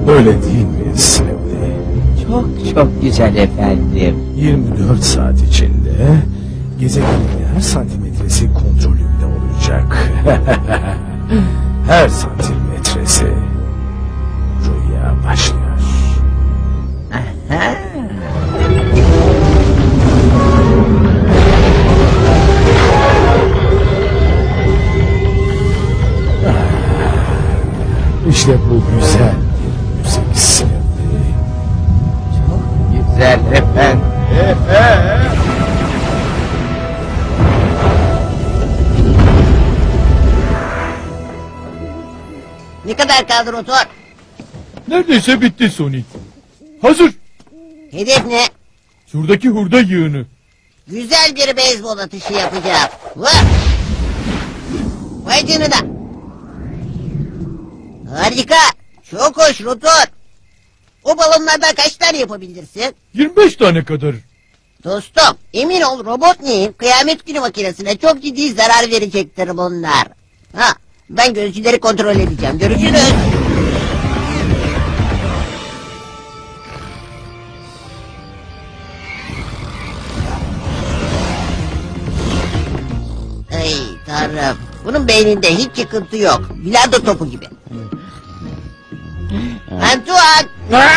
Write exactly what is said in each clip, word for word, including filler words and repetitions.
Öyle değil mi Slevli? Çok çok güzel efendim. yirmi dört saat içinde gezegenin her santimetresi kontrolümde olacak. Her santimetresi. Rüya başlıyor. Aha. İşte bu güzel bir müzik Slevli. Çok güzel efendim. Ne kadar kaldı rotor? Neredeyse bitti Sonic. Hazır. Hedef ne? Şuradaki hurda yığını. Güzel bir beyzbol atışı yapacağım. Vah! Vay canına. Harika. Çok hoş rotor. O balonlardan kaç tane yapabilirsin? yirmi beş tane kadar. Dostum, emin ol Robotnik'in kıyamet günü makinesine çok ciddi zarar verecektir bunlar. Ha, ben gözcüleri kontrol edeceğim. Görüşürüz. Ay tanrım. Bunun beyninde hiç yıkıntı yok. Bilardo topu gibi. Antoine!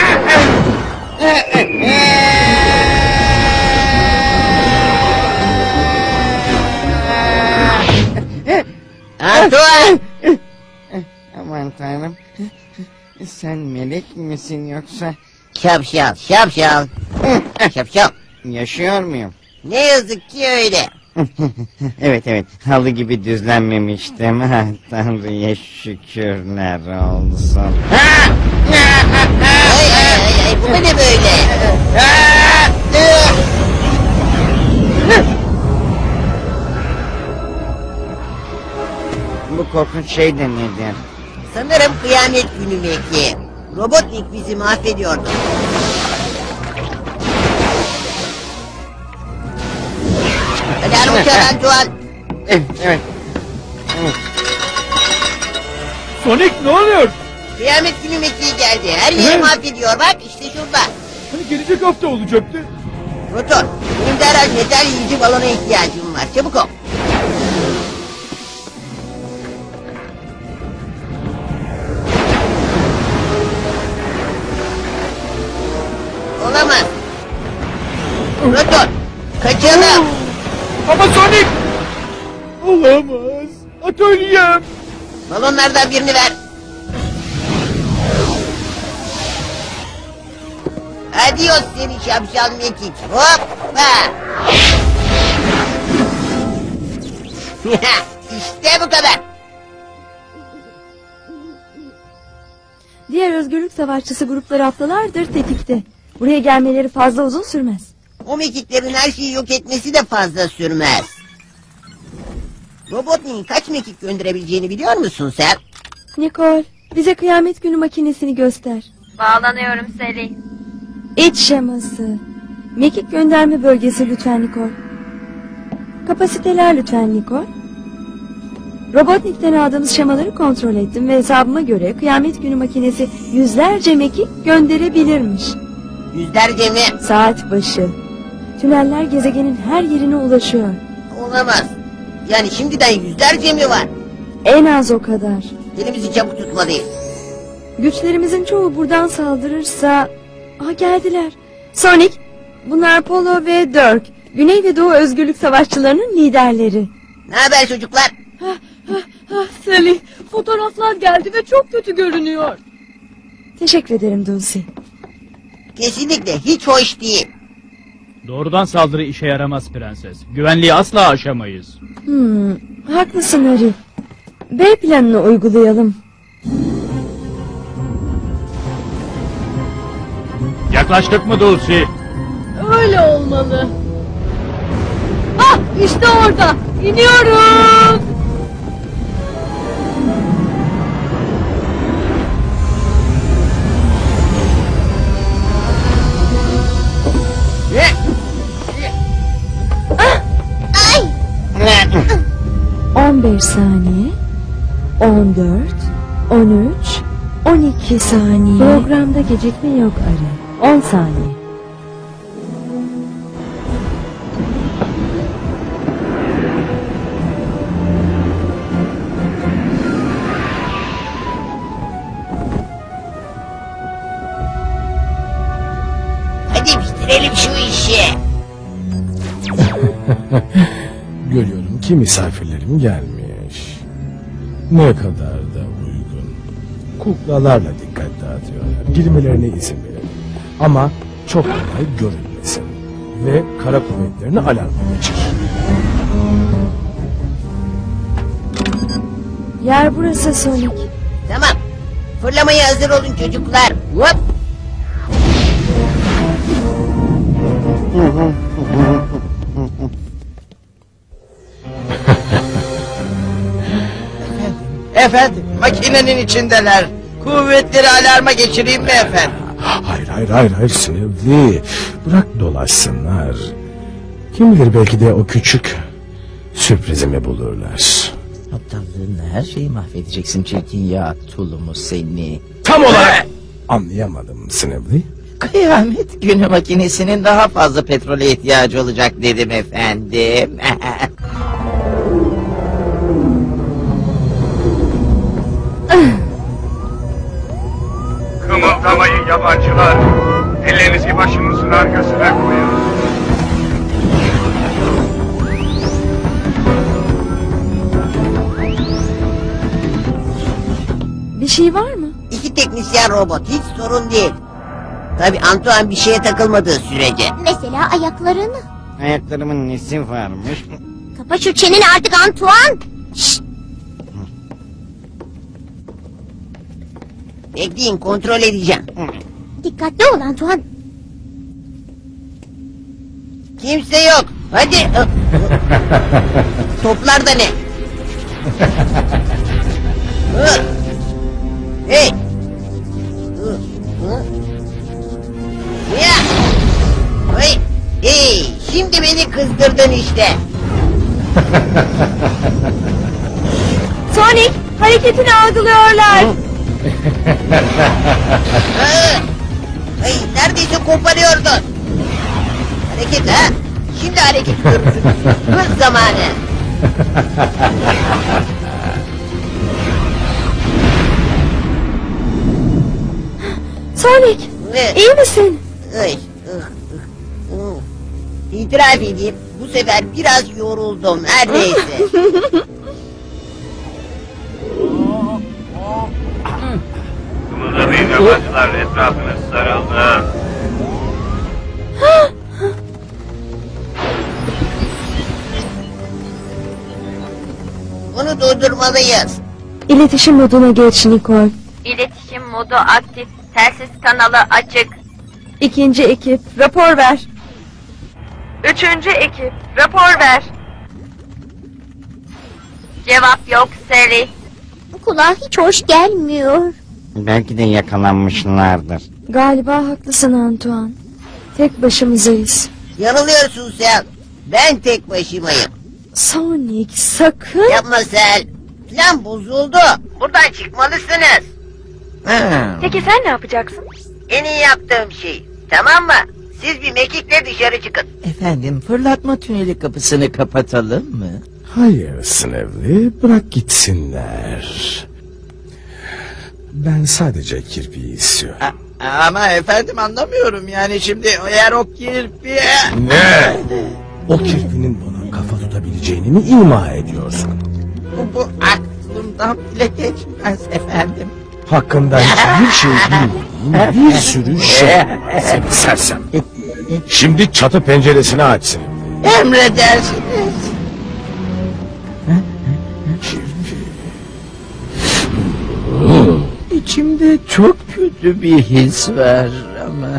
Antoine! Aman tanrım. Sen melek misin yoksa? Şapşal, şapşal. Şapşal. Yaşıyor muyum? Ne yazık ki öyle. Evet evet, halı gibi düzlenmemiştim. Ha, Tanrı'ya şükürler olsun. Ay ay ay ay, bu ne böyle? Bu korkunç şey de nedir? Sanırım kıyamet günü Meki. Robotnik bizi mahvediyordu. Alarmı çal Antoine. Evet, evet. evet. Sonic ne oluyor? Kıyamet günü Meki geldi. Her yeri Ne? mahvediyor. Bak işte şurada. Hani gelecek hafta olacaktı. Rotor, benim derhal metal yiyici balona ihtiyacım var. Çabuk ol. Olamaz. Rotor, kaçalım. Ama Sonic! Olamaz. Atölyem. Balonlardan birini ver. Adios seni şapşal mekik. Hoppa. İşte bu kadar. Diğer özgürlük savaşçısı grupları haftalardır tetikte. Buraya gelmeleri fazla uzun sürmez. O mekiklerin her şeyi yok etmesi de fazla sürmez. Robotnik'in kaç mekik gönderebileceğini biliyor musun sen? Nicole, bize kıyamet günü makinesini göster. Bağlanıyorum Sally. İç şeması. Mekik gönderme bölgesi lütfen Nicole. Kapasiteler lütfen Nicole. Robotnik'ten aldığımız şemaları kontrol ettim ve hesabıma göre kıyamet günü makinesi yüzlerce mekik gönderebilirmiş. Yüzlerce mi? Saat başı. Tüneller gezegenin her yerine ulaşıyor. Olamaz. Yani şimdiden yüzlerce mi var? En az o kadar. Elimizi çabuk tutmalıyız. Güçlerimizin çoğu buradan saldırırsa... Aa, geldiler. Sonic, bunlar Polo ve Dirk. Güney ve Doğu Özgürlük Savaşçılarının liderleri. Ne haber çocuklar? Sally, fotoğraflar geldi ve çok kötü görünüyor. Teşekkür ederim Dulcie. Kesinlikle hiç hoş değil. Doğrudan saldırı işe yaramaz prenses. Güvenliği asla aşamayız. Hmm, haklısın Harry. B planını uygulayalım. Yaklaştık mı Dulcie? Öyle olmalı. Ah, işte orada. İniyorum. On beş saniye. On dört. On üç. on iki saniye. Programda gecikme yok Ari. on saniye. Hadi bitirelim şu işi. Görüyorum ki misafirlerim gelmiş. Ne kadar da uygun. Kuklalarla dikkat dağıtıyorlar. Girmelerine izin verin. Ama çok kolay görünmesin. Ve kara kuvvetlerini alarma geçir. Yer burası Sonic. Tamam. Fırlamaya hazır olun çocuklar. Hop. Efendim, makinenin içindeler. Kuvvetleri alarma geçireyim mi efendim? Hayır hayır hayır hayır Sinevli. Bırak dolaşsınlar. Kim bilir belki de o küçük sürprizimi bulurlar. Aptallığınla her şeyi mahvedeceksin çirkin ya tulumu seni. Tam olarak anlayamadım Sinevli. Kıyamet günü makinesinin daha fazla petrole ihtiyacı olacak dedim efendim. Kımıldamayın yabancılar. Ellerinizi başınızın arkasına koyun. Bir şey var mı? İki teknisyen robot. Hiç sorun değil. Tabii Antoine bir şeye takılmadığı sürece. Mesela ayaklarını. Ayaklarımın nesi varmış? Kapa şu çeneni artık Antoine. Şşt. Bekleyin, kontrol edeceğim. Dikkatli ol Antoine. Kimse yok. Hadi. Toplar da ne? Hı. Hey. Hı. Hı. Ya. Hey. Hey. Şimdi beni kızdırdın işte. Sonic, hareketini algılıyorlar. Hı. Hey, neredeyse koparıyordun. Hareket ha. Şimdi hareket görürsün. Hız zamanı. Sonic, Hı. iyi misin? Ay, ıh, ıh, ıh. İtiraf edeyim, bu sefer biraz yoruldum neredeyse. Kımıldamayın yabancılar, etrafınız sarıldı. Bunu durdurmalıyız. İletişim moduna geç Nicole. İletişim modu aktif. Telsiz kanalı açık. İkinci ekip, rapor ver. Üçüncü ekip, rapor ver. Cevap yok Sally. Kulağa hiç hoş gelmiyor. Belki de yakalanmışlardır. Galiba haklısın Antoine. Tek başımızayız. Yanılıyorsun sen. Ben tek başımayım. Sonic, sakın. Yapma Sel. Plan bozuldu. Buradan çıkmalısınız. Peki sen ne yapacaksın? En iyi yaptığım şey. Tamam mı? Siz bir mekikle dışarı çıkın. Efendim fırlatma tüneli kapısını kapatalım mı? Hayır Sinevli, bırak gitsinler. Ben sadece kirpiyi istiyorum. A- ama efendim anlamıyorum yani şimdi eğer o kirpi... Ne? O kirpinin bana kafa tutabileceğini mi ima ediyorsun? Bu, bu aklımdan bile geçmez efendim. Hakkında hiçbir şey bilmediğin bir sürü şey var seni sersem. Şimdi çatı penceresini aç Sinevli. Emredersiniz. Kirpi. İçimde çok kötü bir his var ama...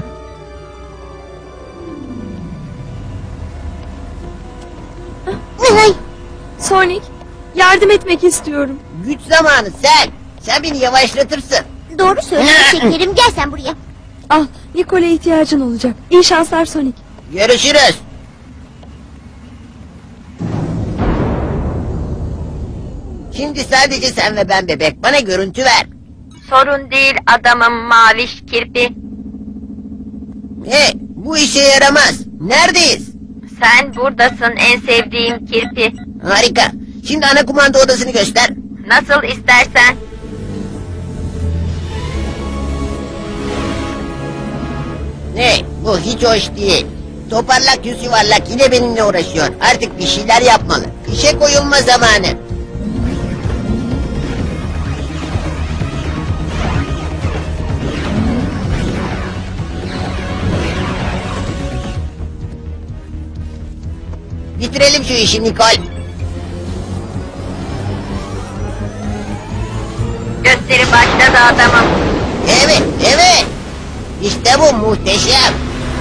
Ay, Sonic, yardım etmek istiyorum. Güç zamanı Sel. Sen beni yavaşlatırsın. doğru söylüyorsun şekerim. Gel sen buraya. Al, Nicole'e ihtiyacın olacak. İyi şanslar Sonic. Görüşürüz. Şimdi sadece sen ve ben bebek. Bana görüntü ver. Sorun değil adamım maviş kirpi. He, bu işe yaramaz. Neredeyiz? Sen buradasın en sevdiğim kirpi. Harika. Şimdi ana kumanda odasını göster. Nasıl istersen. Ne? Bu hiç hoş değil. Toparlak yüz yuvarlak yine benimle uğraşıyor. Artık bir şeyler yapmalı. İşe koyulma zamanı. Bitirelim şu işi Nikol. Gösteri başladı adamım. Evet, evet. İşte bu muhteşem.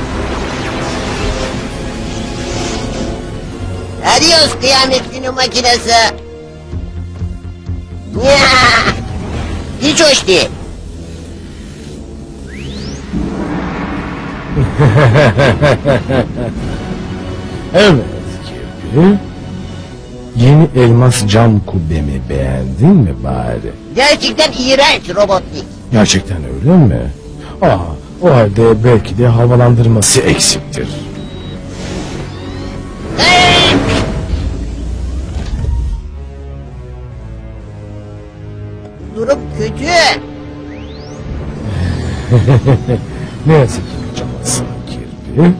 Adios kıyamet günü makinesi. Ya! Hiç hoş değil. Evet kirpi. Yeni elmas cam kubbemi beğendin mi bari? Gerçekten iğrenç Robotnik. Gerçekten öyle mi? Aa, o halde belki de havalandırması eksiktir. Hey! Durum kötü. Ne yazık ki kaçamazsın kirpi.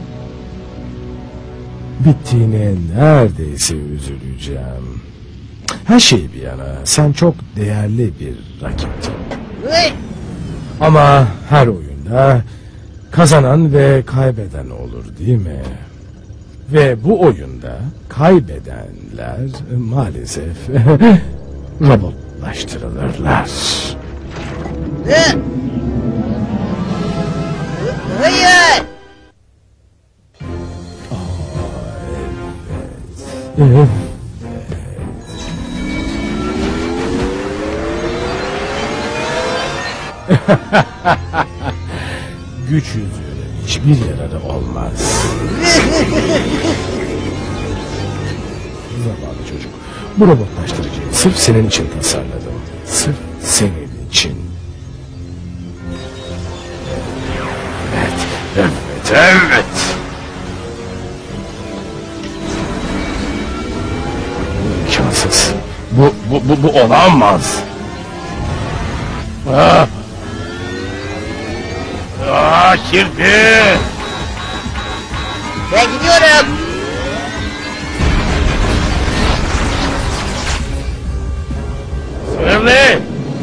Bittiğine neredeyse üzüleceğim. Her şey bir yana sen çok değerli bir rakiptin. Hey! Ama her oyunda kazanan ve kaybeden olur değil mi? Ve bu oyunda kaybedenler maalesef robotlaştırılırlar. Hı! Hayır! Evet. Güç yüzüğünün hiçbir yararı olmaz. Zavallı çocuk. Bu robotlaştırıcıyı sırf senin için tasarladım. Sırf senin için. Evet, evet, evet. İmkansız. Bu, bu, bu, bu olamaz. Ah! Ah, kirpi! Ben gidiyorum. Önemli!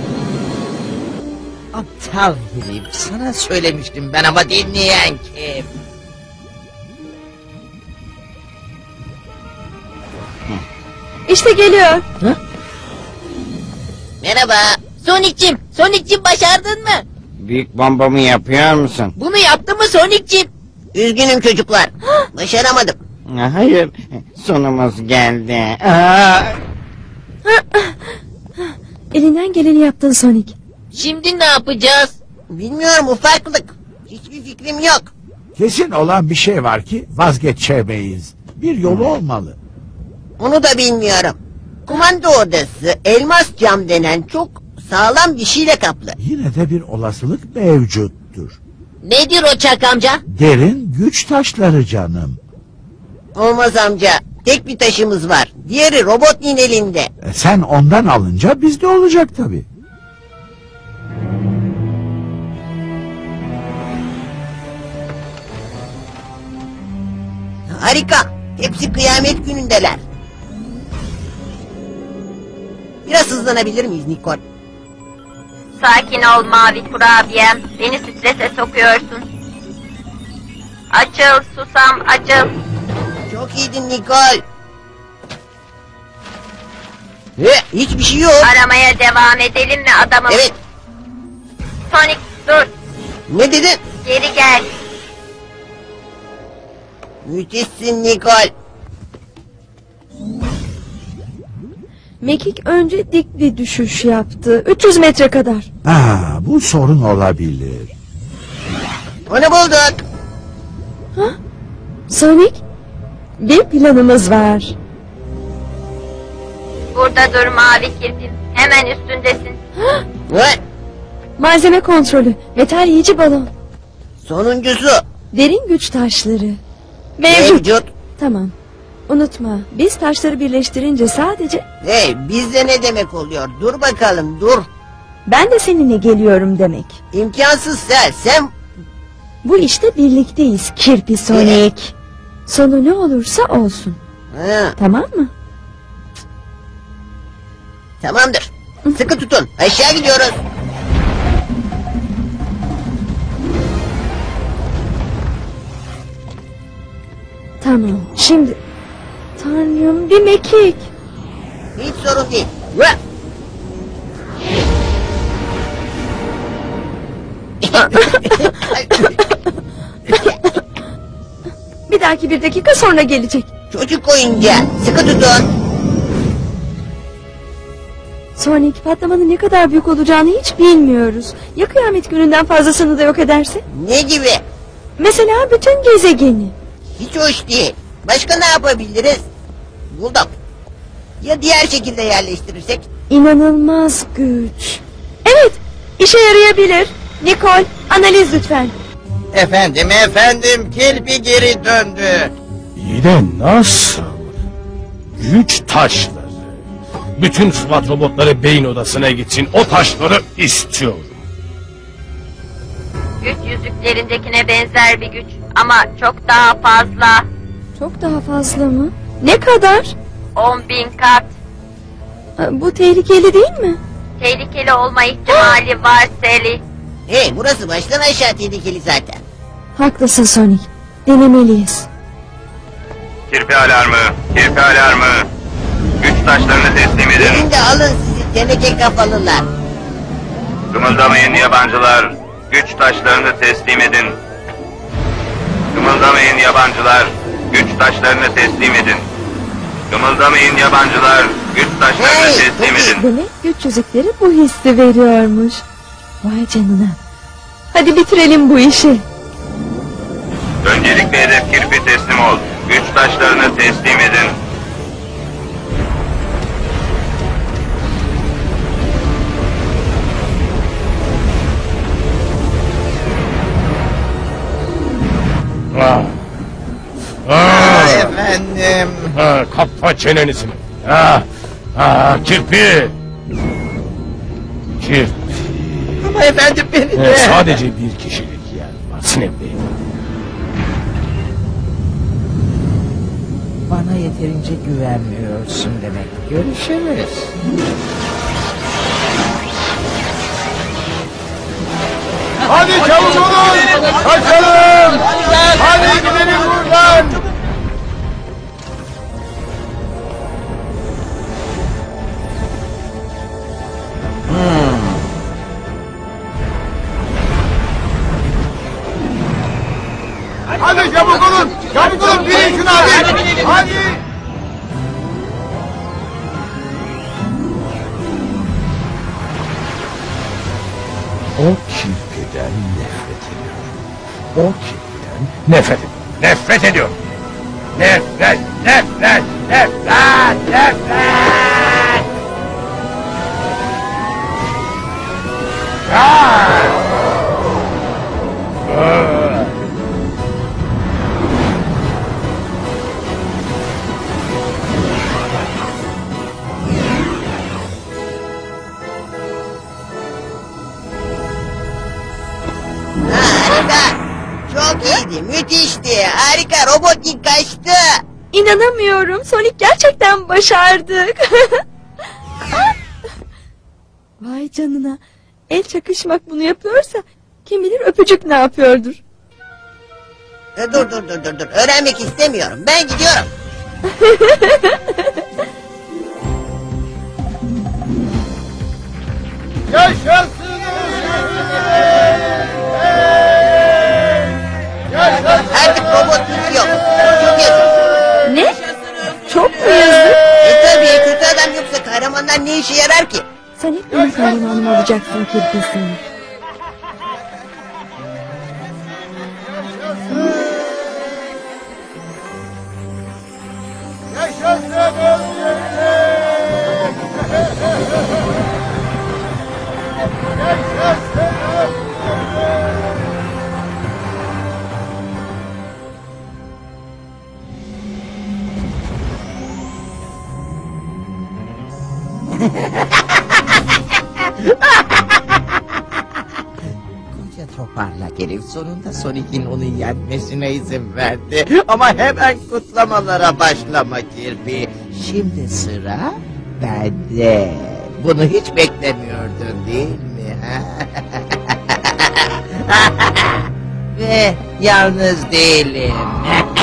Aptal herif. Sana söylemiştim ben ama dinleyen kim? İşte geliyor. Merhaba. Sonic'cim, Sonic'cim başardın mı? Büyük bombamı yapıyor musun? Bunu yaptın mı Sonic'cim? Üzgünüm çocuklar. Başaramadım. Hayır, sonumuz geldi. Aa! Elinden geleni yaptın Sonic. Şimdi ne yapacağız? Bilmiyorum ufaklık. Hiçbir fikrim yok. Kesin olan bir şey var ki vazgeçemeyiz. Bir yolu olmalı. Onu da bilmiyorum. Kumanda odası elmas cam denen çok sağlam bir şeyle kaplı. Yine de bir olasılık mevcuttur. Nedir o Çak amca? Derin güç taşları canım. Olmaz amca. Tek bir taşımız var. Diğeri Robotnik'in elinde. E, sen ondan alınca bizde olacak tabii. Harika. Hepsi kıyamet günündeler. Biraz hızlanabilir miyiz Nikol? Sakin ol mavi kurabiyem. Beni strese sokuyorsun. Açıl susam açıl. Çok iyiydin Nikol. He, hiçbir şey yok. Aramaya devam edelim mi adamım? Evet. Sonic dur. Ne dedin? Geri gel. Müthişsin Nikol. Mekik önce dik bir düşüş yaptı. üç yüz metre kadar. Ha, bu sorun olabilir. Onu bulduk. Ha? Sonic, bir planımız var. Burada dur mavi kirpim. Hemen üstündesin. He? Malzeme kontrolü, metal yiyici balon, Sonuncusu. derin güç taşları. Mevcut. Mevcut. Tamam. Unutma, biz taşları birleştirince sadece... Hey, bizde ne demek oluyor? Dur bakalım, dur. Ben de seninle geliyorum demek. İmkansız Sel, sen... Bu işte birlikteyiz Kirpi Sonic. Sonu ne olursa olsun. Ha, Tamam mı? tamamdır. Sıkı tutun, aşağı gidiyoruz. Tamam, şimdi... Tanrım, bir mekik. Hiç sorun değil. Vah! Bir dahaki bir dakika sonra gelecek. Çocuk oyuncağı, sıkı tutun. Sonic, patlamanın ne kadar büyük olacağını hiç bilmiyoruz. Ya kıyamet gününden fazlasını da yok ederse? Ne gibi? Mesela bütün gezegeni. Hiç hoş değil. Başka ne yapabiliriz? Buldum. Ya diğer şekilde yerleştirirsek? İnanılmaz güç. Evet, işe yarayabilir. Nicole, analiz lütfen. Efendim efendim kirpi geri döndü. İyi de nasıl? Güç taşları. Bütün SWAT robotları beyin odasına gitsin. O taşları istiyorum. Güç yüzüklerindekine benzer bir güç ama çok daha fazla. Çok daha fazla mı? Ne kadar? On bin kat. Bu tehlikeli değil mi? Tehlikeli olma ihtimali var Sally. Hey, burası baştan aşağı tehlikeli zaten. Haklısın Sonic. Denemeliyiz. Kirpi alarmı, kirpi alarmı. Güç taşlarını teslim edin. Elinde alın sizi teneke kafalılar. Kımıldamayın yabancılar. Güç taşlarını teslim edin. Kımıldamayın yabancılar. Güç taşlarını teslim edin. Kımıldamayın yabancılar. Güç taşlarını Hey, teslim Toki. edin. Demek güç yüzükleri bu hissi veriyormuş. Vay canına. Hadi bitirelim bu işi. Öncelikle hedef kirpi teslim ol. Güç taşlarını teslim edin. Ah. Ah, Ah. efendim. Ah, kapa çenenisini. Ah. Ah, kirpi. Kirpi. Ama efendim beni Ee, de. sadece bir kişilik yer var. Snap Bey. Bana yeterince güvenmiyorsun demek. Görüşürüz. Hadi çabuk olun. Kaçalım. Hadi gidelim buradan. Hadi çabuk olun. Çabuk olun. Binin şunu hadi. Hadi. O kirpiden nefret ediyorum. O kirpiden nefret ediyorum. Nefret ediyorum. Nefret, nefret, nefret, nefret. Ah! Ah! Harika. Çok iyiydi, müthişti. Harika, Robotnik kaçtı. İnanamıyorum. Sonic gerçekten başardık. Vay canına. El çakışmak bunu yapıyorsa kim bilir öpücük ne yapıyordur. E, Dur dur dur dur dur. Öğrenmek istemiyorum. Ben gidiyorum. Yaşasın. Artık Robotnik yok. Çok yazık. Ne? Çok mu yazık? E tabii kötü adam yoksa kahramanlar ne işe yarar ki? Sen hep benim kahramanım olacaksın Kirpi Sonic. Yaşasın. Yaşasın. toparla Kelif. Sonunda Sonic'in onu yenmesine izin verdi. Ama hemen kutlamalara başlama Kirby. Şimdi sıra bende. Bunu hiç beklemiyordun değil mi? Ve yalnız değilim.